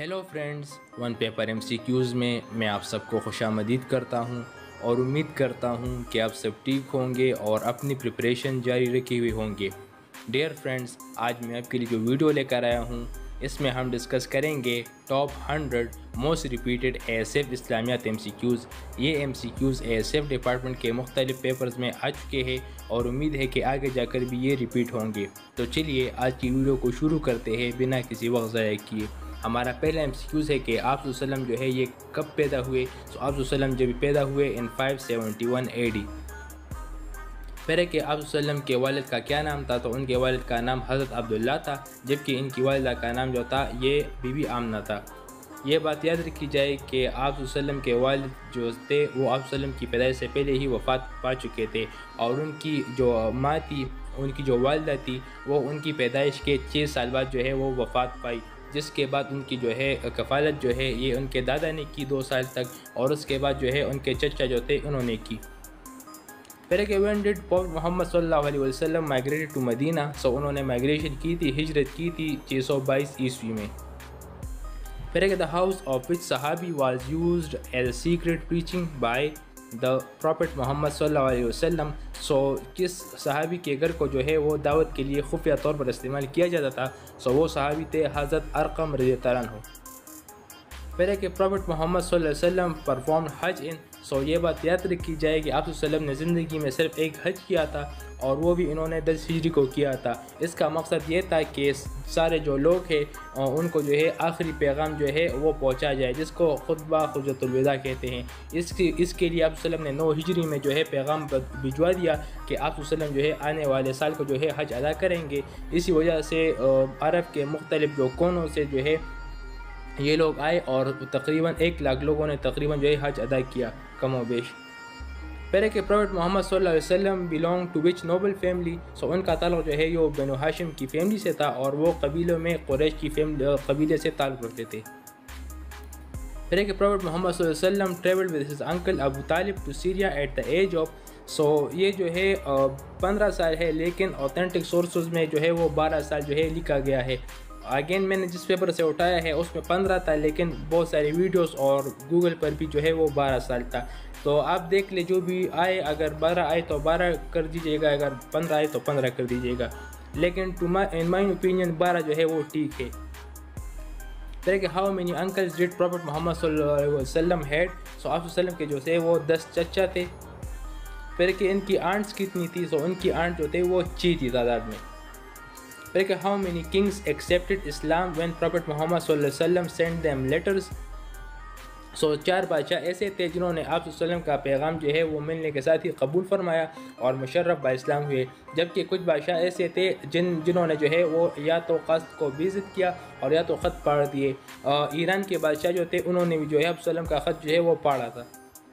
Hello friends, one paper MCQs میں میں آپ سب کو خوش آمدید کرتا ہوں اور امید کرتا ہوں کہ آپ سب ٹھیک ہوں گے اور اپنی پریپریشن جاری رکھے ہوئے ہوں گے۔ ڈیئر فرینڈز، آج میں آپ کے لیے جو ویڈیو لے کر آیا ہوں اس میں ہم ڈسکس کریں گے ٹاپ 100 موسٹ ریپیٹڈ ASF اسلامیات MCQs۔ یہ MCQs ASF ڈپارٹمنٹ کے مختلف پیپرز میں آ چکے ہیں اور امید ہے کہ آگے جا کر بھی یہ ریپیٹ ہوں گے۔ تو چلیے آج کی ویڈیو کو شروع کرتے ہیں بنا کسی وقت ضائع کیے۔ ہمارا پہلا MCQs ہے کہ آپ صلی اللہ علیہ وسلم جو ہے یہ کب پیدا ہوئے؟ تو آپ صلی اللہ علیہ وسلم جب پیدا ہوئے ان 571 AD۔ پھر ہے کہ آپ صلی اللہ علیہ وسلم کے والد کا کیا نام تھا؟ تو ان کے والد کا نام حضرت عبداللہ تھا، جبکہ ان کی والدہ کا نام جو تھا یہ بی بی آمنہ تھا۔ یہ بات یاد رکھی جائے کہ آپ صلی اللہ علیہ وسلم کے والد جو تھے وہ آپ صلی اللہ علیہ وسلم کی پیدائش سے پہلے ہی وفات پا چکے تھے، اور ان کی جو ماں تھی، ان کی جو والدہ تھی، وہ ان کی پیدائش کے 6 سال بعد جو ہے وہ وفات پائی، جس کے بعد ان کی جو ہے کفالت جو ہے یہ ان کے دادا نے کی 2 سال تک، اور اس کے بعد جو ہے ان کے چچا جو تھے انہوں نے کی۔ پھر کہ when did Prophet محمد صلی اللہ علیہ وسلم migrated to مدینہ؟ سو انہوں نے مائگریشن کی تھی، ہجرت کی تھی 622 عیسوی میں۔ پھر کہ the house of which صحابی was used as a secret preaching by the Prophet محمد صلی اللہ علیہ وسلم؟ سو کس صحابی کے گھر کو جو ہے وہ دعوت کے لیے خفیہ طور پر استعمال کیا جاتا تھا؟ سو وہ صحابی تھے حضرت ارقم رضی اللہ عنہ۔ پھر ہے کہ پروفٹ محمد صلی اللہ علیہ وسلم پرفارم حج ان، سو یہ بات یاد رکھی جائے کہ آپ صلی اللہ علیہ وسلم نے زندگی میں صرف ایک حج کیا تھا، اور وہ بھی انہوں نے 10 ہجری کو کیا تھا۔ اس کا مقصد یہ تھا کہ سارے جو لوگ ہیں ان کو جو ہے آخری پیغام جو ہے وہ پہنچا جائے، جس کو خطبہ حجۃ الوداع کہتے ہیں۔ اس کے لیے آپ صلی اللہ علیہ وسلم نے 9 ہجری میں جو ہے پیغام بھجوا دیا کہ آپ صلی اللہ علیہ وسلم جو ہے آنے والے سال کو جو ہے حج ادا کریں گے۔ اسی وجہ سے عرب کے مختلف جو کونوں سے جو ہے یہ لوگ آئے، اور تقریباً 1 لاکھ لوگوں نے تقریباً جو ہے حج ادا کیا کم و بیش۔ پھر ہے کہ پروفٹ محمد صلی اللہ علیہ وسلم belong to which noble family؟ سو ان کا تعلق جو ہے یہ بنو ہاشم کی فیملی سے تھا، اور وہ قبیلوں میں قریش کی قبیلے سے تعلق رکھتے تھے۔ پھر ہے کہ پروفٹ محمد صلی اللہ علیہ وسلم traveled with his uncle ابو طالب to Syria at the age of، سو یہ جو ہے 15 سال ہے، لیکن اوتھینٹک سورسز میں جو ہے وہ 12 سال جو ہے لکھا گیا ہے۔ اگین میں نے جس پیپر سے اٹھایا ہے اس میں 15 تھا، لیکن بہت ساری ویڈیوز اور گوگل پر بھی جو ہے وہ 12 سال تھا۔ تو آپ دیکھ لیں جو بھی آئے، اگر 12 آئے تو 12 کر دیجیے گا، اگر 15 آئے تو 15 کر دیجیے گا، لیکن in my opinion 12 جو ہے وہ ٹھیک ہے۔ پھر کہ how many uncles died prophet Muhammad صلی اللہ علیہ وسلم ہیڈ؟ سو آپ صلی اللہ علیہ وسلم کے جو تھے وہ 10 چچا تھے۔ پھر کہ ان کی آنٹس کتنی تھی؟ سو ان کی آنٹ جو تھے وہ 6 تھی تعداد میں۔ پھر کہ how many kings accepted Islam when prophet Muhammad صلی اللہ علیہ وسلم سینڈ دیم لیٹرز؟ سو 4 بادشاہ ایسے تھے جنہوں نے آپ صلی اللہ علیہ وسلم کا پیغام جو ہے وہ ملنے کے ساتھ ہی قبول فرمایا اور مشرف با اسلام ہوئے، جبکہ کچھ بادشاہ ایسے تھے جنہوں نے جو ہے وہ یا تو قصد کو بیعزت کیا اور یا تو خط پاڑ دیے۔ ایران کے بادشاہ جو تھے انہوں نے بھی جو ہے آپ صلی اللہ علیہ وسلم کا خط جو ہے وہ پاڑا تھا۔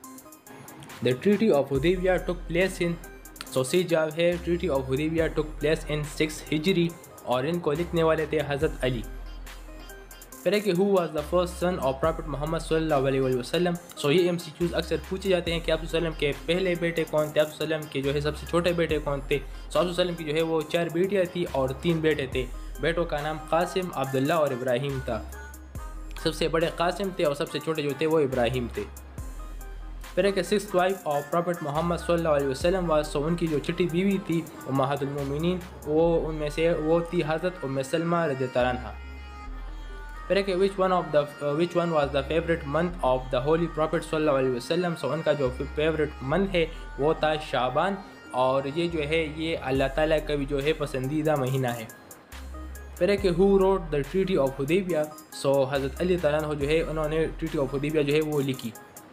The Treaty of Hudaybiyah took place in، سو سی جواب ہے Treaty of Hudaybiyah took place in 6 ہجری، اور ان کو لکھنے والے تھے حضرت علی۔ پھر ہے کہ who was the first son of Prophet محمد صلی اللہ علیہ وسلم؟ سو یہ MCQs اکثر پوچھے جاتے ہیں کہ آپ صلی اللہ علیہ وسلم کے پہلے بیٹے کون تھے، آپ صلی اللہ علیہ وسلم کے جو ہے سب سے چھوٹے بیٹے کون تھے؟ سو آپ صلی اللہ علیہ وسلم کی جو ہے وہ 4 بیٹیاں تھیں اور 3 بیٹے تھے۔ بیٹوں کا نام قاسم، عبداللہ اور ابراہیم تھا۔ سب سے بڑے قاسم تھے اور سب سے چھوٹے جو تھے وہ ابراہیم تھے۔ پھر ہے کہ 6th wife of Prophet محمد صلی اللہ علیہ وسلم was، سو ان کی جو چھٹی بیوی تھی امہات المومنین، وہ ان میں سے وہ تھی حضرت ام سلمہ رضی اللہ عنہا۔ پھر ہے کہ which one was the favorite month of the holy prophet صلی اللہ علیہ وسلم؟ سو ان کا جو فیوریٹ منتھ ہے وہ تھا شعبان، اور یہ جو ہے یہ اللہ تعالیٰ کا بھی جو ہے پسندیدہ مہینہ ہے۔ پھر ہے کہ who wrote the Treaty of Hudaybiyah؟ سو حضرت علی تعالیٰ عنہ جو ہے انہوں نے Treaty of Hudaybiyah جو ہے وہ لکھی۔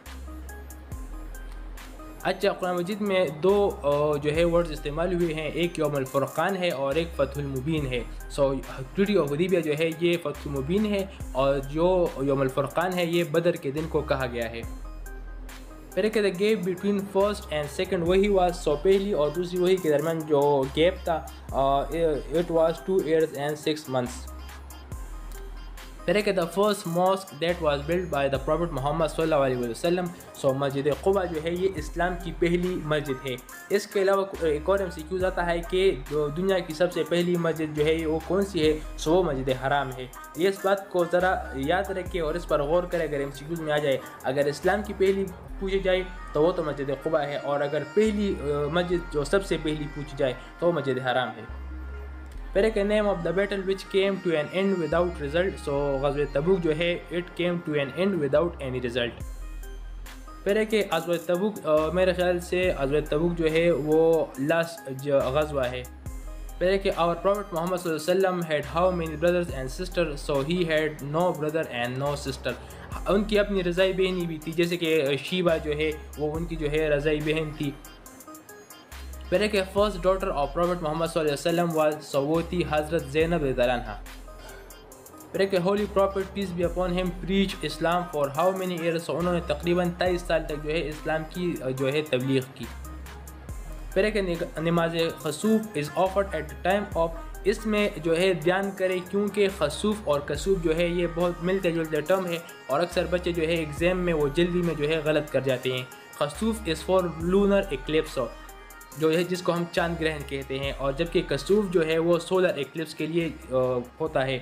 اچھا، قرآن مجید میں 2 جو ہے ورڈز استعمال ہوئے ہیں، ایک یوم الفرقان ہے اور ایک فتح المبین ہے۔ سو ٹریٹی آف حدیبیہ جو ہے یہ فتح المبین ہے، اور جو یوم الفرقان ہے یہ بدر کے دن کو کہا گیا ہے۔ پھر کہ the gap between first and second وہی was، سو پہلی اور دوسری وہی کے درمیان جو گیپ تھا it was 2 years and 6 months۔ پھر کہ the first mosque that was built by the Prophet Muhammad صلی اللہ علیہ وسلم. سو مسجد قباء جو ہے یہ اسلام کی پہلی مسجد ہے. اس کے علاوہ ایک اور MCQ آتا ہے کہ جو دنیا کی سب سے پہلی مسجد جو ہے وہ کون سی ہے؟ سو وہ مسجد حرام ہے. یہ اس بات کو ذرا یاد رکھے اور اس پر غور کرے اگر MCQ میں آ جائے. اگر اسلام کی پہلی پوچھی جائے تو وہ تو مسجد قباء ہے، اور اگر پہلی مسجد جو سب سے پہلی پوچھی جائے تو وہ مسجد حرام ہے. پھر کہ name of the battle which came to an end without result. سو غزوہ تبوک جو ہے it came to an end without any result. پھر کہ غزوہ تبوک میرے خیال سے غزوہ تبوک جو ہے وہ لاسٹ غزوہ ہے. پھر کہ our Prophet Muhammad صلی اللہ علیہ وسلم had how many brothers and sisters. so he had no brother and no sister. ان کی اپنی رضائی بہنی بھی تھی، جیسے کہ شیبہ جو ہے وہ ان کی جو ہے رضائی بہن تھی. پھر کہ first daughter of prophet Muhammad صلی اللہ علیہ وسلم واز، سو وہ تھی حضرت زینب رضی اللہ عنہا. پھر کہ holy prophet peace be upon him preach Islam for how many years. So انہوں نے تقریباً 23 سال تک جو ہے اسلام کی جو ہے تبلیغ کی. پھر کہ نماز خسوف is offered at time of. اس میں جو ہے دھیان کرے کیونکہ خسوف اور کسوف جو ہے یہ بہت ملتے جلتے ٹرم ہے، اور اکثر بچے جو ہے ایگزام میں وہ جلدی میں جو ہے غلط کر جاتے ہیں. خسوف از فار لونر ایکلپس جو ہے جس کو ہم چاند گرہن کہتے ہیں، اور جبکہ کسوف جو ہے وہ سولر ایکلپس کے لیے ہوتا ہے،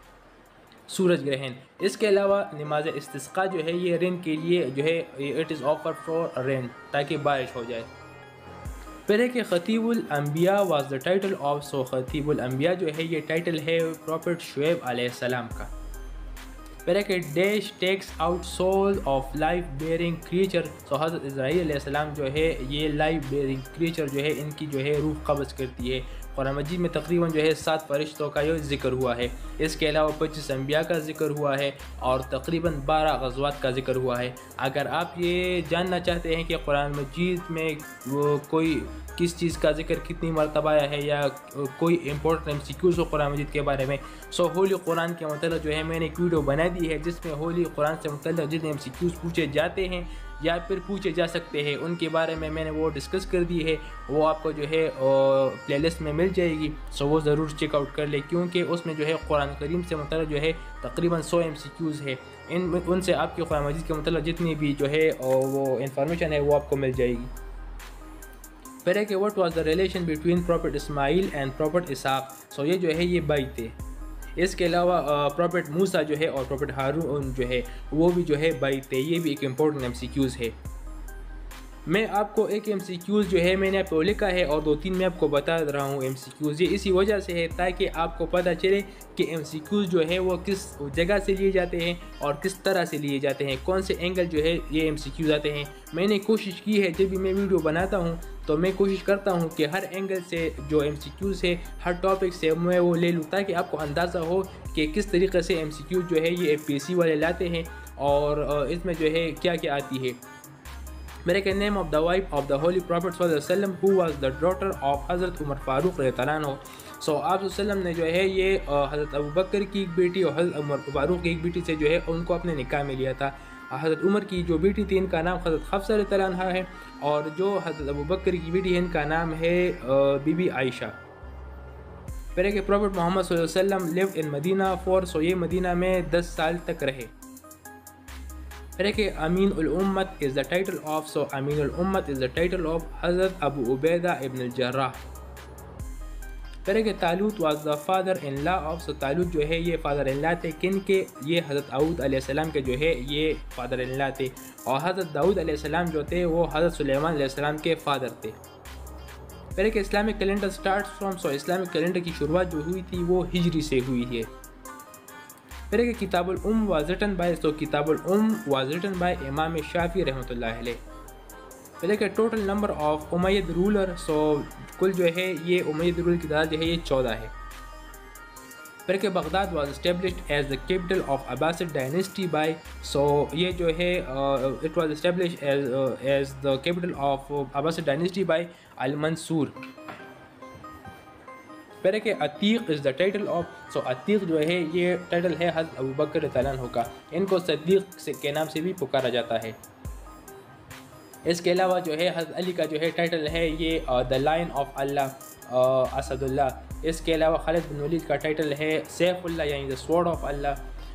سورج گرہن. اس کے علاوہ نماز استسقاء جو ہے یہ رین کے لیے جو ہے it is offer for rain, تاکہ بارش ہو جائے. پھر ہے کہ خطیب الانبیاء was the title of. So خطیب الانبیاء جو ہے یہ ٹائٹل ہے پروفٹ شعیب علیہ السلام کا. پھر ہے کہ dash takes out soul of life bearing creature. So حضرت اسرائیل علیہ السلام جو ہے یہ لائف بیئرنگ کریچر جو ہے ان کی جو ہے روح قبض کرتی ہے. قرآن مجید میں تقریباً جو ہے 7 فرشتوں کا یہ ذکر ہوا ہے. اس کے علاوہ 25 انبیاء کا ذکر ہوا ہے، اور تقریباً 12 غزوات کا ذکر ہوا ہے. اگر آپ یہ جاننا چاہتے ہیں کہ قرآن مجید میں وہ کوئی کس چیز کا ذکر کتنی مرتبہ آیا ہے، یا کوئی امپورٹنٹ MCQs ہو قرآن مجید کے بارے میں، سو ہولی قرآن کے متعلق جو ہے میں نے ایک ویڈیو بنا دی ہے جس میں ہولی قرآن سے متعلق جتنے MCQs پوچھے جاتے ہیں یا پھر پوچھے جا سکتے ہیں ان کے بارے میں نے وہ ڈسکس کر دی ہے. وہ آپ کو جو ہے پلے لسٹ میں مل جائے گی، سو وہ ضرور چیک آؤٹ کر لیں، کیونکہ اس میں جو ہے قرآن کریم سے متعلق جو ہے تقریباً 100 MCQs ہے. ان سے آپ کے قرآن مجید کے متعلق جتنی بھی جو ہے وہ انفارمیشن ہے وہ آپ کو مل جائے گی. پھر ہے کہ what was the relation between prophet Ismail and prophet Ishaq. So یہ جو ہے یہ بھائی تھے. اس کے علاوہ پروفٹ موسیٰ جو ہے اور پروفٹ ہارون جو ہے وہ بھی جو ہے بھائی تھے. یہ بھی ایک امپورٹنٹ MCQs ہے. میں آپ کو ایک MCQs جو ہے میں نے آپ کو لکھا ہے اور 2-3 میں آپ کو بتا رہا ہوں MCQs. یہ اسی وجہ سے ہے تاکہ آپ کو پتہ چلے کہ MCQs جو ہے وہ کس جگہ سے لیے جاتے ہیں اور کس طرح سے لیے جاتے ہیں، کون سے اینگل جو ہے یہ MCQs آتے ہیں. میں نے کوشش کی ہے جب بھی میں ویڈیو بناتا ہوں تو میں کوشش کرتا ہوں کہ ہر اینگل سے جو MCQs ہے، ہر ٹاپک سے میں وہ لے لوں تاکہ آپ کو اندازہ ہو کہ کس طریقے سے MCQs جو ہے یہ FPSC والے لاتے ہیں اور اس میں جو ہے کیا کیا آتی ہے. میرے کہ name of the wife of the holy prophet صلی اللہ علیہ وسلم who was the daughter of حضرت عمر فاروق رضی اللہ عنہ. سو آپ صلی اللہ علیہ وسلم نے جو ہے یہ حضرت ابو بکر کی ایک بیٹی اور حضرت عمر فاروق کی ایک بیٹی سے جو ہے ان کو اپنے نکاح میں لیا تھا. حضرت عمر کی جو بیٹی تھی ان کا نام حضرت حفصہ رضی اللہ عنہا ہے، اور جو حضرت ابو بکر کی بیٹی ہے ان کا نام ہے بی بی عائشہ. پھر کہ پروفٹ محمد صلی اللہ علیہ وسلم لیوڈ ان مدینہ فور. سو یہ مدینہ میں 10 سال تک رہے. پھر کہ امین الامت از دا ٹائٹل آف. سو امین الامت از دا ٹائٹل آف حضرت ابو عبیدہ ابن الجراح. پھر کہ Talut was the father in law of. So Talut جو ہے یہ فادر ان لا تھے کن کے؟ یہ حضرت داؤد علیہ السلام کے جو ہے یہ فادر ان لا تھے، اور حضرت داؤد علیہ السلام جو تھے وہ حضرت سلیمان علیہ السلام کے فادر تھے. پھر کہ Islamic calendar starts from. So Islamic calendar کی شروعات جو ہوئی تھی وہ ہجری سے ہوئی ہے. پھر کہ کتاب الام واز ریٹن بائی. سو کتاب الام واز ریٹن بائی امام شافعی رحمۃ اللہ علیہ. پھر کہ total number of Umayyad ruler. So کل جو ہے یہ امیید رولر کی تعداد جو ہے یہ 14 ہے. پھر کہ Baghdad was established as the capital of Abbasid dynasty by. So یہ جو ہے it was established as the capital of Abbasid dynasty by المنصور. پھر کہ Atiq is the title of. So Atiq جو ہے یہ ٹائٹل ہے حضرت ابو بکر رضی اللہ عنہ کا. ان کو صدیق کے نام سے بھی پکارا جاتا ہے. اس کے علاوہ جو ہے حضرت علی کا جو ہے ٹائٹل ہے یہ دا لائن آف اللہ، اسد اللہ. اس کے علاوہ خالد بن ولید کا ٹائٹل ہے سیف اللہ یعنی دا سورڈ آف اللہ.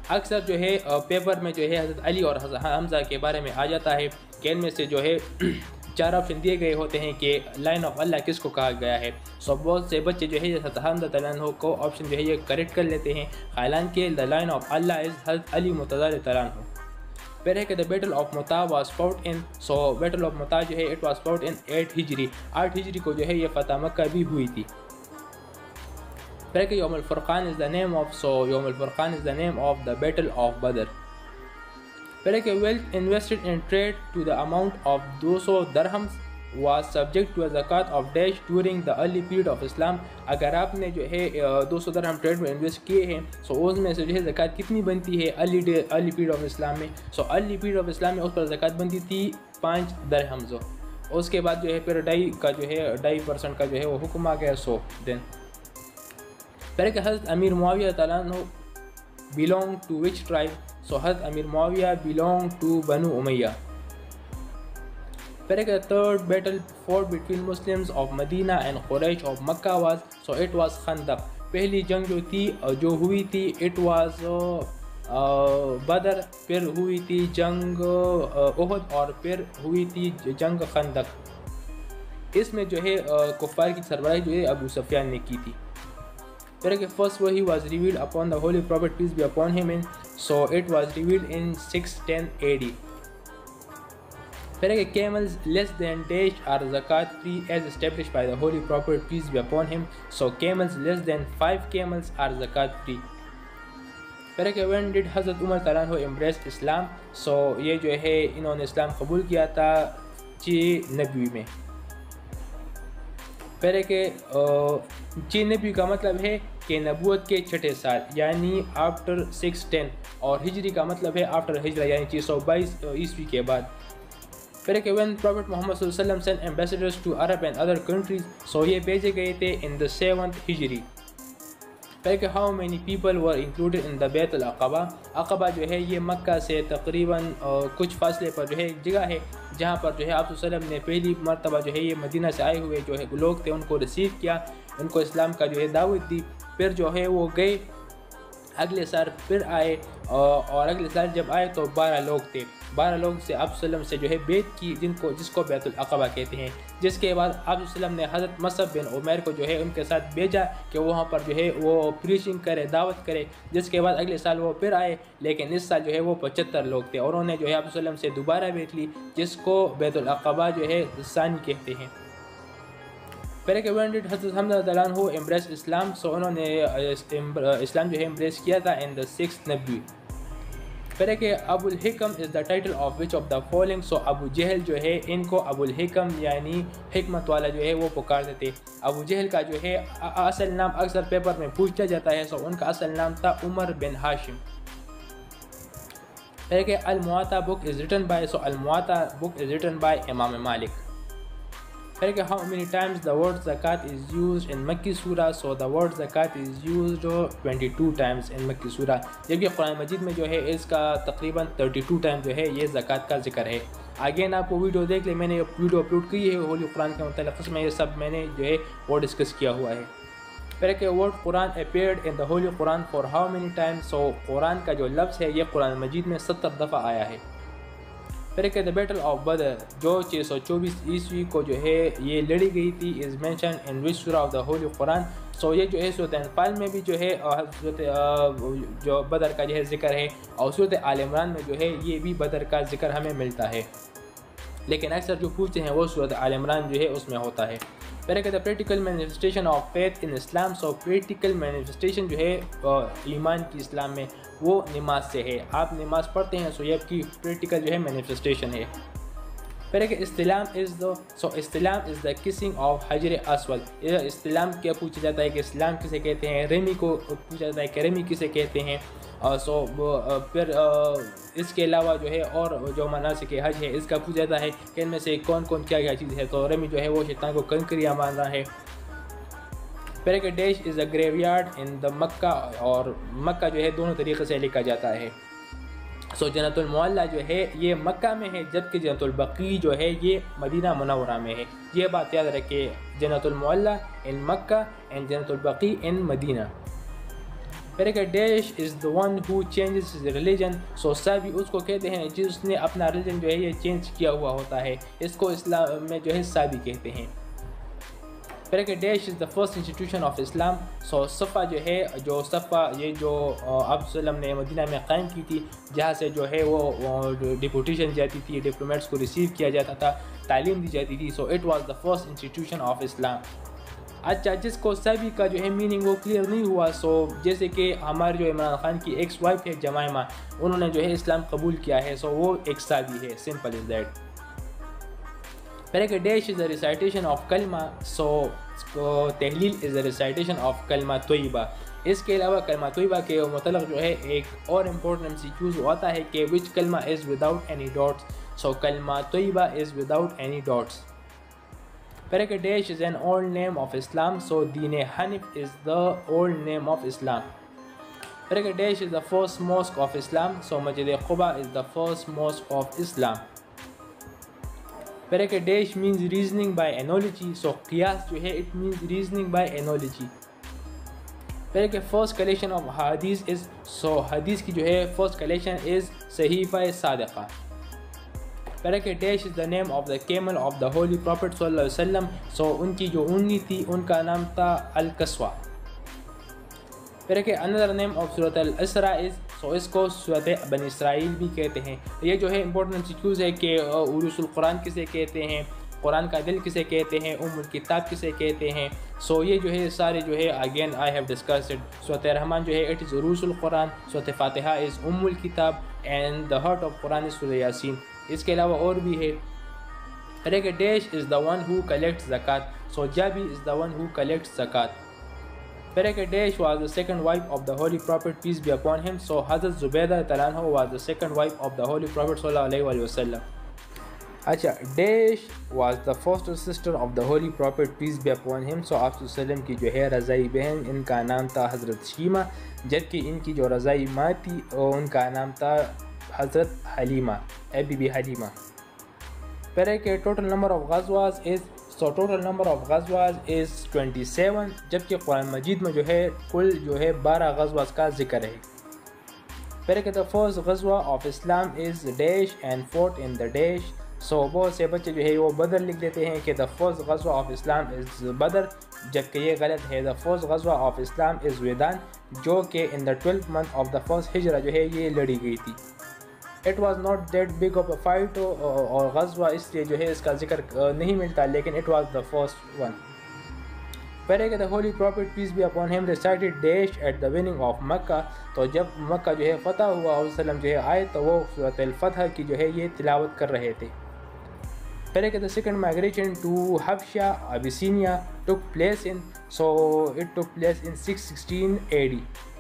اکثر جو ہے پیپر میں جو ہے حضرت علی اور حمزہ کے بارے میں آ جاتا ہے کہ ان میں سے جو ہے 4 آپشن دیے گئے ہوتے ہیں کہ لائن آف اللہ کس کو کہا گیا ہے. سو بہت سے بچے جو ہے حضرت حمزہ تعالیٰ عنہ کو آپشن جو ہے یہ کریکٹ کر لیتے ہیں، حالانکہ دا لائن آف اللہ از حضرت علی مرتضی تعالیٰ عنہ. پھر ہے کہ the battle of Muta was fought in, so battle of Muta جو ہے اٹ واز فاؤٹ ان 8 ہجری، 8 ہجری کو جو ہے یہ فتح مکہ بھی ہوئی تھی. پھر کہ یوم الفرقان is the name of, so یوم الفرقان is the name of the battle of Badr. پھر کہ wealth invested in trade to the amount of 200 dirhams was subject to a zakat of dash during the early period of Islam. اگر آپ نے جو ہے 200 درہم ٹریڈ میں invest کیے ہیں سو اس میں سے جو ہے زکوٰۃ کتنی بنتی ہے ارلی پیریڈ آف اسلام میں؟ So early period of Islam میں اس پر زکوٰۃ بنتی تھی 5 درہمز. اس کے بعد جو ہے پھر 2.5% کا جو ہے وہ حکم آ گیا. سو دین پھر کہ حضرت امیر معاویہ تعالیٰ عنہ belong to which tribe؟ سو حضرت امیر معاویہ belong to بنو امیہ. پھر کہ third battle fought between Muslims of Medina and Quraysh of Makkah was، so it was خندق. پہلی جنگ جو ہوئی تھی it was بدر، پھر ہوئی تھی جنگ احد اور پھر ہوئی تھی جنگ خندق. اس میں جو ہے کفار کی سربراہی جو ہے ابو سفیان نے کی تھی. پھر کہ first wahyi was revealed upon the holy prophet peace be upon him in، so it was revealed in 610 AD. پھر کہ camels less than dash are zakat free as established by the holy prophet peace be upon him، so camels less than 5 camels are zakat free. پھر کہ when did حضرت عمر تعالیٰ عنہ embrace اسلام؟ سو یہ جو ہے انہوں نے اسلام قبول کیا تھا 690 میں. پھر کہ 690 کا مطلب ہے کہ نبوت کے 6 سال یعنی آفٹر 610، اور ہجری کا مطلب ہے آفٹر ہجرہ یعنی 622 عیسوی کے بعد. پھر کہ when Prophet محمد صلی اللہ علیہ وسلم sent ambassadors to Arab and other countries، سو یہ بھیجے گئے تھے in the 7th ہجری. پھر کہ how many people were included in the بیت العقبہ؟ عقبہ جو ہے یہ مکہ سے تقریباً کچھ فاصلے پر جو ہے ایک جگہ ہے جہاں پر جو ہے آپ صلی اللہ علیہ وسلم نے پہلی مرتبہ جو ہے یہ مدینہ سے آئے ہوئے جو ہے لوگ تھے ان کو ریسیو کیا، ان کو اسلام کا جو ہے دعوت دی. پھر جو ہے وہ گئے، اگلے سال پھر آئے، اور اگلے سال جب آئے تو 12 لوگ تھے. 12 لوگ سے آپ صلی اللہ علیہ وسلم سے جو ہے بیعت کی جس کو بیت العقبہ کہتے ہیں. جس کے بعد آپ صلی اللہ علیہ وسلم نے حضرت مصعب بن عمیر کو جو ہے ان کے ساتھ بھیجا کہ وہاں پر جو ہے وہ پریچنگ کرے، دعوت کرے. جس کے بعد اگلے سال وہ پھر آئے، لیکن اس سال جو ہے وہ 75 لوگ تھے، اور انہوں نے جو ہے آپ صلی اللہ علیہ وسلم سے دوبارہ بیعت لی جس کو بیت العقبہ جو ہے ثانی کہتے ہیں. پھر کہ when did حضرت حمزہ تعالیٰ عنہ embrace اسلام؟ سو انہوں نے اسلام جو ہے embrace کیا تھا in the 690. پھر کہ ابو الحکم is the title of which of the following? So Abu Jahl جو ہے ان کو ابو الحکم یعنی حکمت والا جو ہے وہ پکارتے تھے. ابو جہل کا جو ہے اصل نام اکثر پیپر میں پوچھا جاتا ہے، سو ان کا اصل نام تھا عمر بن ہاشم. پھر کہ المواطا book is written by, so المواطا book is written by Imam Malik. پھر کہ how many times the word zakat is used in مکی سورہ؟ سو the word zakat is used 22 times in مکی سورہ، جبکہ قرآن مجید میں جو ہے اس کا تقریباً 32 ٹائم جو ہے یہ زکوٰۃ کا ذکر ہے. اگین آپ کو ویڈیو دیکھ لیں، میں نے ویڈیو اپلوڈ کی ہے ہولی قرآن کے متعلق، اس میں یہ سب میں نے جو ہے وہ ڈسکس کیا ہوا ہے. پھر کہ word Quran appeared in the holy Quran for how many times؟ So قرآن کا جو لفظ ہے یہ قرآن مجید میں 70 دفعہ آیا ہے. پھر کہ دا بیٹل آف بدر جو 624 عیسوی کو جو ہے یہ لڑی گئی تھی از مینشن ان وچ سورہ آف دا ہولی قرآن؟ سو یہ جو ہے صورت انفال میں بھی جو ہے جو بدر کا جو ہے ذکر ہے، اور صورت آل عمران میں جو ہے یہ بھی بدر کا ذکر ہمیں ملتا ہے، لیکن اکثر جو پوچھتے ہیں وہ صورت آل عمران جو ہے اس میں ہوتا ہے. پھر کہ the practical manifestation of faith in Islam? So practical manifestation جو ہے ایمان کی اسلام میں وہ نماز سے ہے. آپ نماز پڑھتے ہیں سو یہ آپ کی پریکٹیکل جو ہے مینیفسٹیشن ہے. پھر کہ استلام از دا کسنگ آف حجر اسود. استلام کیا پوچھا جاتا ہے کہ اسلام کسے کہتے ہیں؟ رمی کو پوچھا جاتا ہے کہ رمی کسے کہتے ہیں. سو پھر اس کے علاوہ جو ہے اور جو مناسک حج ہے اس کا پوچھا جاتا ہے کہ ان میں سے کون کون کیا کیا چیز ہے. تو رمی جو ہے وہ شیطان کو کنکریاں مارنا ہے. پھر کہ ڈیش از اے گریو یارڈ ان دا مکہ، اور مکہ جو ہے دونوں طریقے سے لکھا جاتا ہے. سو جنت المعلیٰ جو ہے یہ مکہ میں ہے، جبکہ جنت البقیع جو ہے یہ مدینہ منورہ میں ہے. یہ بات یاد رکھیں، جنت المعلیٰ ان مکہ اینڈ جنت البقیع ان مدینہ. پھر کہ dash is the one who changes his religion. So سابی اس کو کہتے ہیں جس نے اپنا ریلیجن جو ہے یہ چینج کیا ہوا ہوتا ہے, اس کو اسلام میں جو ہے سابی کہتے ہیں. پھر کہ dash is the first institution of Islam. So Safa جو ہے صفا یہ جو آپ وسلم نے مدینہ میں قائم کی تھی, جہاں سے جو ہے وہ ڈپوٹیشن جاتی تھی, ڈپلومیٹس کو ریسیو کیا جاتا تھا, تعلیم دی جاتی تھی. So it was the first institution of Islam. اچھا, جس کو سابی کا جو ہے میننگ وہ کلیئر نہیں ہوا, سو جیسے کہ ہمارے جو عمران خان کی ایکس وائف ہے جمائمہ, انہوں نے جو ہے اسلام قبول کیا ہے, سو وہ ایک سابی ہے. Simple is that. پھر کہ dash is a recitation of کلمہ. سو تحلیل از اے ریسائٹیشن آف کلمہ طیبہ. اس کے علاوہ کلمہ طیبہ کے متعلق جو ہے ایک اور امپورٹنٹ سی چیز ہوتا ہے کہ وچ کلمہ is without any dots. So کلمہ طیبہ از وداؤٹ اینی ڈاٹس. پھر کہ dash is an old name of Islam. So دین حنیف is the old name of Islam. پھر کہ dash is the first mosque of Islam. So مسجد قباء is the first mosque of Islam. پھر کہ dash means reasoning by analogy. So قیاس جو ہے it means reasoning by analogy. پھر کہ فرسٹ کلیکشن آف حدیث از. سو حدیث کی جو ہے فرسٹ کلیکشن از صحیفہ صادقہ. پھر کہ dash is the name of the camel of the holy prophet صلی اللہ علیہ وسلم. سو ان کی جو اونی تھی ان کا نام تھا القصوہ. پھر کہ اندر نیم آف سورۃ الاسراء از. سو اس کو سورۃ بنی اسرائیل بھی کہتے ہیں. یہ جو ہے امپورٹنٹ چیز ہے کہ عروس القرآن کسے کہتے ہیں, قرآن کا دل کسے کہتے ہیں, الکتاب کسے کہتے ہیں. سو یہ جو ہے سارے جو ہے اگین آئی ہیو ڈسکسڈ. سورۃ رحمان جو ہے اٹ از عروس القرآن, سورۃ فاتحہ از الکتاب, and the heart of Quran is سورۃ یاسین. اس کے علاوہ اور بھی ہے. پھر کہ dash is the one who collects زکات. So جابی is the one who collects زکات. پھر کہ dash was the second wife of the holy prophet peace be upon him. So حضرت زبیدہ تعالیٰ عنہ was the second wife of the holy prophet صلی اللہ علیہ وآلہ وسلم. اچھا, dash was the foster sister of the holy prophet peace be upon him. So آپ وسلم کی جو ہے رضائی بہن, ان کا نام تھا حضرت شیمہ, جبکہ ان کی جو رضائی ماں تھی ان کا نام تھا حضرت حلیمہ, بی بی حلیمہ. پھر کہ ٹوٹل نمبر آف غزواز is. So total number of غزواز از 27, جبکہ قرآن مجید میں جو ہے کل جو ہے 12 غزواز کا ذکر ہے. پھر کہ دا فرسٹ غزوہ of Islam is dash and fought in the dash. So بہت سے بچے جو ہے وہ بدر لکھ دیتے ہیں کہ دا فرسٹ غزوہ آف اسلام از بدر, جبکہ یہ غلط ہے. دا فرسٹ غزوہ آف اسلام از ویدان, جو کہ in the 12th month of the first ہجرہ جو ہے یہ لڑی گئی تھی. It was not that big of a fight, اور غزوہ اس لیے جو ہے اس کا ذکر نہیں ملتا, لیکن it was the first one. پھر کہ the holy prophet peace be upon him recited dash at the winning of Mecca. تو جب مکہ جو ہے فتح ہوا, وسلم جو ہے آئے تو وہ سورۃ الفتح کی جو ہے یہ تلاوت کر رہے تھے. پھر کہ دا سیکنڈ مائگریشن ٹو حبشہ Abyssinia took place in. So it took place in 616 AD.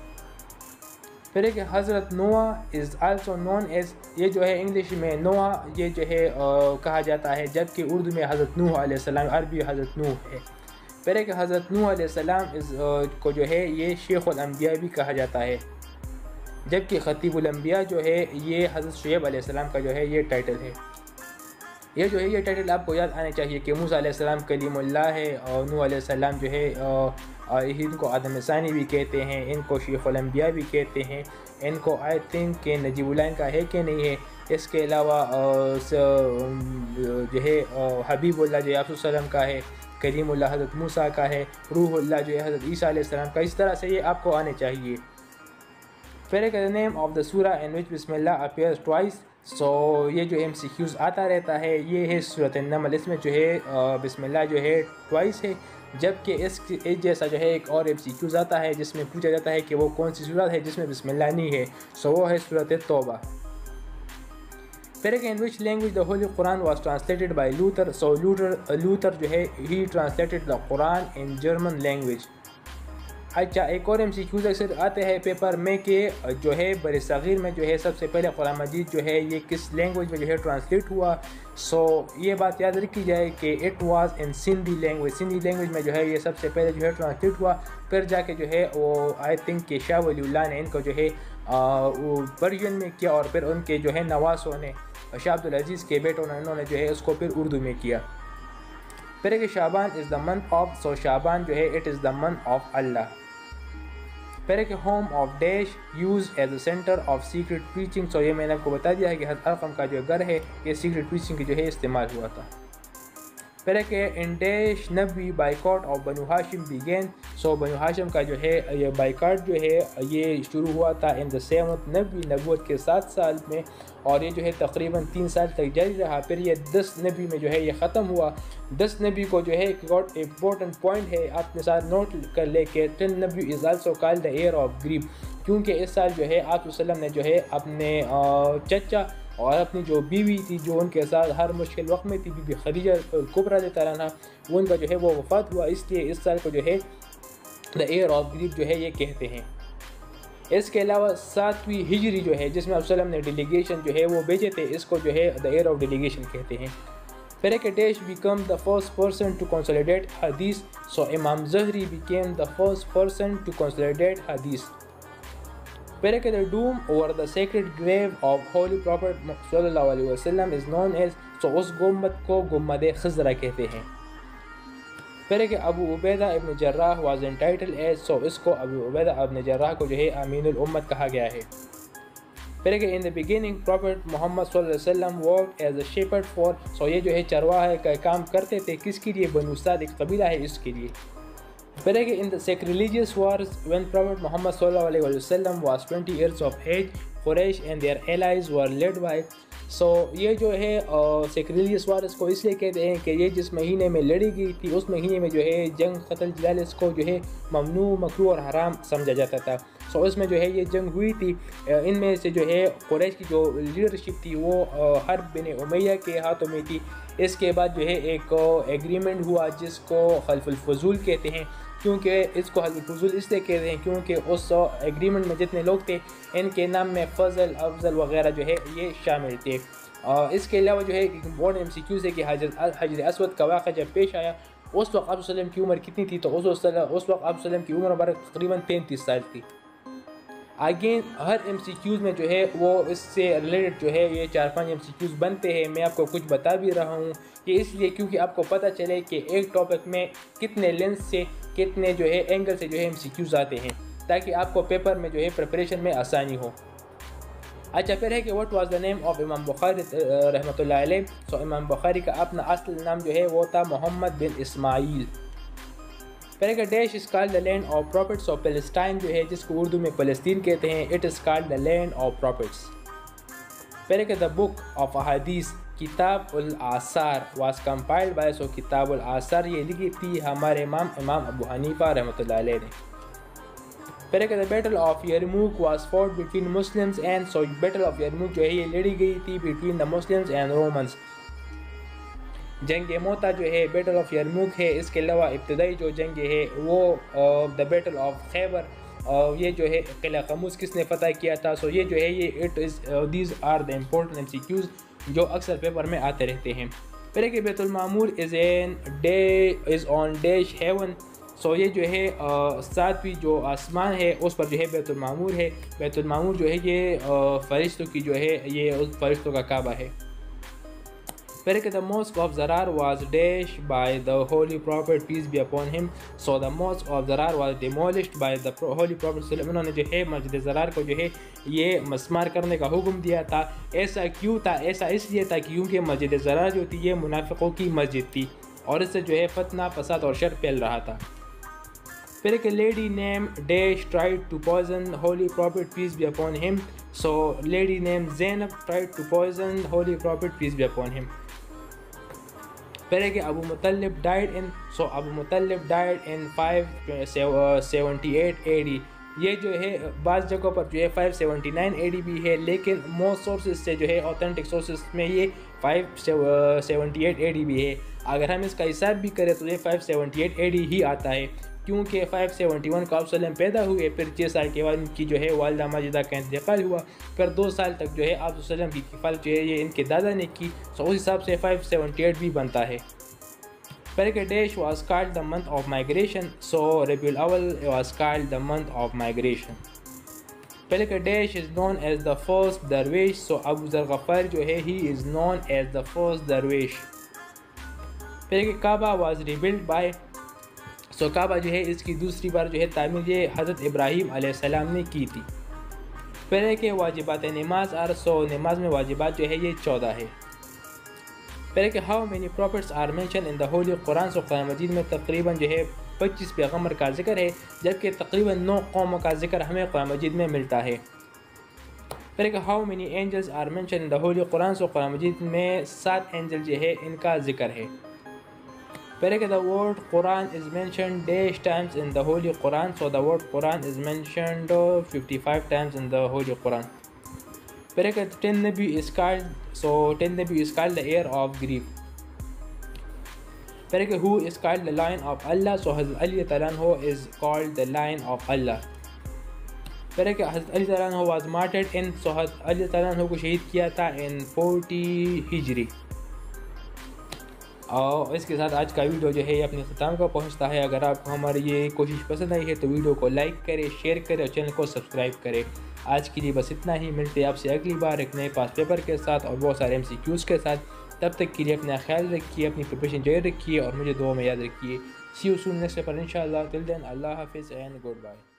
پھر کہ حضرت نوح از آلسو نون ایز. یہ جو ہے انگلش میں نوح یہ جو ہے کہا جاتا ہے, جبکہ اردو میں حضرت نوح علیہ السلام, عربی حضرت نوح ہے. پھر کہ حضرت نوح علیہ السلام کو جو ہے یہ شیخ الانبیاء بھی کہا جاتا ہے, جبکہ خطیب الانبیاء جو ہے یہ حضرت شعیب علیہ السلام کا جو ہے یہ ٹائٹل ہے. یہ جو ہے یہ ٹائٹل آپ کو یاد آنے چاہیے کہ موسیٰ علیہ السلام کلیم اللہ ہے, اور نوح علیہ السلام جو ہے ان کو آدم ثانی بھی کہتے ہیں, ان کو شیخ الانبیاء بھی کہتے ہیں, ان کو آئی تھنک کہ نجیب اللہ کا ہے کہ نہیں ہے. اس کے علاوہ جو ہے حبیب اللہ جو ہے آپ وسلم کا ہے, کریم اللہ حضرت موسیٰ کا ہے, روح اللہ جو ہے حضرت عیسیٰ علیہ السلام کا. اس طرح سے یہ آپ کو آنے چاہیے. پھر کہ the name of the surah in which بسم اللہ appears twice. سو یہ جو MCQs آتا رہتا ہے, یہ ہے سورۃ النمل. اس میں جو ہے بسم اللہ جو ہے ٹوائس ہے, جبکہ اس جیسا جو ہے ایک اور MCQs آتا ہے جس میں پوچھا جاتا ہے کہ وہ کون سی سورت ہے جس میں بسم اللہ نہیں ہے. سو وہ ہے سورۃ توبہ. پھر کہ in which language the Holy Quran was translated by Luther. So Luther جو ہے he translated the Quran in German language. اچھا, ایک اور MCQs اکثر آتے ہیں پیپر میں کہ جو ہے بر صغیر میں جو ہے سب سے پہلے قرآن مجید جو ہے یہ کس لینگویج میں جو ہے ٹرانسلیٹ ہوا. سو یہ بات یاد رکھی جائے کہ it was in Sindhi language. Sindhi language میں جو ہے یہ سب سے پہلے جو ہے ٹرانسلیٹ ہوا. پھر جا کے جو ہے وہ آئی تھنک کہ شاہ ولی اللہ نے ان کو جو ہے پرشین میں کیا, اور پھر ان کے جو ہے نواسوں نے, شاہ عبدالعزیز کے بیٹوں نے, انہوں نے جو ہے اس کو پھر اردو میں کیا. پھر کہ شعبان از دا منتھ آف. سو شعبان جو ہے it is the month of اللہ. پھر ہے کہ home of dash use as a center of secret preaching. So یہ میں نے آپ کو بتا دیا ہے کہ ارقم کا جو گھر ہے یہ سیکرٹ پریچنگ کی جو ہے استعمال ہوا تھا. پھر ہے کہ ان ڈیش نبی boycott of Banu Hashim begin. سو بنو ہاشم کا جو ہے یہ بائیکاٹ جو ہے یہ شروع ہوا تھا ان دا 7th نبی نبوت کے 7 سال میں, اور یہ جو ہے تقریباً 3 سال تک جاری رہا. پھر یہ 10 نبی میں جو ہے یہ ختم ہوا. 10 نبی کو جو ہے ایک امپورٹنٹ پوائنٹ ہے آپ نے ساتھ نوٹ کر لے کہ 10 نبی is also called the year of grief, کیونکہ اس سال جو ہے آپ وسلم نے جو ہے اپنے چچا اور اپنی جو بیوی تھی جو ان کے ساتھ ہر مشکل وقت میں تھی, بی بی خدیجہ کبریٰ دیتا رہنا, وہ ان کا جو ہے وہ وفات ہوا, اس لیے اس سال کو جو ہے دا ایئر آف گریف جو ہے یہ کہتے ہیں. اس کے علاوہ 7ویں ہجری جو ہے جس میں آپ وسلم نے ڈیلیگیشن جو ہے وہ بھیجے تھے, اس کو جو ہے دا ایئر آف ڈیلیگیشن کہتے ہیں. پھر کہ dash became the first person to consolidate حدیث. So Imam Zuhri became the first person to consolidate حدیث. پھر کہ the doom over the sacred grave of holy prophet صلی اللہ علیہ وسلم is known as, so اس گنبد کو گنبد خضرہ کہتے ہیں. پھر کہ ابو عبیدہ ابن جراح was entitled as, so اس کو ابو عبیدہ ابن جراح کو جو ہے امین الامت کہا گیا ہے. پھر کہ in the beginning prophet محمد صلی اللہ علیہ وسلم worked as a shepherd for, so یہ جو ہے چرواہے کا کام کرتے تھے کس کے لیے؟ بنو سعد ایک قبیلہ ہے اس کے لیے. پھر ہے کہ in the sacrilegious wars when prophet محمد صلی اللہ علیہ وسلم was 20 years of age, Quraysh and their allies were led by, so یہ جو ہے sacrilegious wars کو اس لیے کہتے ہیں کہ یہ جس مہینے میں لڑی گئی تھی اس مہینے میں جو ہے جنگ قتل جلال اس کو جو ہے ممنوع مکروہ اور حرام سمجھا جاتا تھا. سو اس میں جو ہے یہ جنگ ہوئی تھی. ان میں سے جو ہے قریش کی جو لیڈرشپ تھی وہ حرب بن امیہ کے ہاتھوں میں تھی. اس کے بعد جو ہے ایک ایگریمنٹ ہوا جس کو حلف الفضول کہتے ہیں, کیونکہ اس کو حلف الفضول اس لیے کہتے ہیں کیونکہ اس ایگریمنٹ میں جتنے لوگ تھے ان کے نام میں فضل افضل وغیرہ جو ہے یہ شامل تھے. اس کے علاوہ جو ہے ایک امپورٹنٹ MCQ ہے کہ حجر اسود کا واقعہ جب پیش آیا اس وقت آپ وسلم کی عمر کتنی تھی؟ تو اس وقت آپ وسلم کی عمر تقریباً 33 سال تھی. اگین ہر MCQs میں جو ہے وہ اس سے ریلیٹڈ جو ہے یہ 4-5 MCQs بنتے ہیں. میں آپ کو کچھ بتا بھی رہا ہوں کہ اس لیے کیونکہ آپ کو پتہ چلے کہ ایک ٹاپک میں کتنے لینس سے کتنے جو ہے اینگل سے جو ہے MCQs آتے ہیں, تاکہ آپ کو پیپر میں جو ہے پریپریشن میں آسانی ہو. اچھا پھر ہے کہ what was the name of Imam Bukhari رحمۃ اللہ علیہ. سو امام بخاری کا اپنا اصل نام جو ہے وہ تھا محمد بن اسماعیل. پھر کہ dash is called the land of prophets. Of Palestine جو ہے جس کو اردو میں فلسطین کہتے ہیں, it is called the land of prophets. پھر کہ دا بک آف احادیث کتاب الآثار واز کمپائلڈ بائی, سو کتاب الآثار یہ لکھی تھی ہمارے امام ابو حنیفہ رحمۃ اللہ علیہ نے. پھر کہ the battle of Yarmouk was fought between Muslims and, so battle of Yarmouk جو ہے یہ لڑی گئی تھی between the Muslims and Romans. جنگ موتا جو ہے بیٹل آف یرموک ہے. اس کے علاوہ ابتدائی جو جنگ ہے وہ دا بیٹل آف خیبر, یہ جو ہے قلعہ قموس کس نے فتح کیا تھا. سو یہ جو ہے یہ these are the important MCQs جو اکثر پیپر میں آتے رہتے ہیں. پھر کہ بیت المعمور از آن ڈیش ہیون. سو یہ جو ہے 7ویں جو آسمان ہے اس پر جو ہے بیت المعمور ہے. بیت المعمور جو ہے یہ فرشتوں کی جو ہے یہ فرشتوں کا کعبہ ہے. پھر کہ the mosque of Zarar was dashed by the holy prophet peace be upon him. So the mosque of Zarar was demolished by the holy prophet. انہوں نے جو ہے مسجد زرار کو جو ہے یہ مسمار کرنے کا حکم دیا تھا. ایسا کیوں تھا؟ ایسا اس لیے تھا کیونکہ مسجد زرار جو تھی یہ منافقوں کی مسجد تھی اور اس سے جو ہے فتنہ فساد اور شر پھیل رہا تھا. پھر کہ lady name dash tried to poison holy prophet peace be upon him. So lady name Zainab tried to poison holy prophet peace be upon him. پھر ہے کہ ابو مطلب ڈائڈ ان, سو ابو مطلب ڈائڈ ان 578 AD. یہ جو ہے بعض جگہوں پر جو ہے 579 AD بھی ہے, لیکن موسٹ سورسز سے جو ہے اوتھینٹک سورسز میں یہ 578 AD بھی ہے. اگر ہم اس کا حساب بھی کریں تو یہ 578 AD ہی آتا ہے, کیونکہ 571 کو آپ وسلم پیدا ہوئے. پھر 6 سال کے بعد ان کی جو ہے والدہ ماجدہ کا انتقال ہوا. پھر 2 سال تک جو ہے آپ وسلم کی کفالت جو ہے یہ ان کے دادا نے کی. سو اس حساب سے 578 بھی بنتا ہے. پھر کہ dash was called the month of migration. So ربیع الاول was called the month of migration. پھر کہ dash is known as the first dervish. So ابو ذر غفار جو ہے ہی از نون ایز دا فرسٹ درویش. پھر کہ کعبہ واز ریبلڈ بائی سو کعبہ جو ہے اس کی دوسری بار جو ہے تعمیر حضرت ابراہیم علیہ السلام نے کی تھی. پہلے کہ واجبات نماز نماز میں واجبات جو ہے یہ 14 ہے. پہلے کہ how many prophets are mention in the holy Quran. قرآن مجید میں تقریباً جو ہے 25 پیغمبر کا ذکر ہے، جبکہ تقریباً 9 قوموں کا ذکر ہمیں قرآن مجید میں ملتا ہے. پہلے کہ how many angels are mention in the holy Quran. قرآن مجید میں 7 اینجل جو ہے ان کا ذکر ہے. پہلے کہ the word Quran is mentioned dash times in the Holy Quran. So the word Quran is mentioned 55 times in the Holy Quran. پہلے کہ 10 Nabi is called, so 10 Nabi is called the heir of grief. پہلے کہ who is called the lion of Allah. So حضرت علی تعالیٰ عنہ is called the lion of Allah. پہلے کہ حضرت علی تعالیٰ عنہ was martyred in, so حضرت علی تعالیٰ عنہ کو شہید کیا تھا in 40 ہجری. اور اس کے ساتھ آج کا ویڈیو جو ہے یہ اپنے اختتام کو پہنچتا ہے. اگر آپ کو ہماری یہ کوشش پسند آئی ہے تو ویڈیو کو لائک کرے، شیئر کرے اور چینل کو سبسکرائب کرے. آج کے لیے بس اتنا ہی. ملتے ہیں آپ سے اگلی بار ایک نئے پاس پیپر کے ساتھ اور بہت سارے MCQs کے ساتھ. تب تک کے لیے اپنا خیال رکھیے، اپنی پریپریشن جاری رکھیے اور مجھے دعا میں یاد رکھیے. See you soon next paper انشاءاللہ. ٹل دین اللہ حافظ اینڈ گڈ بائے.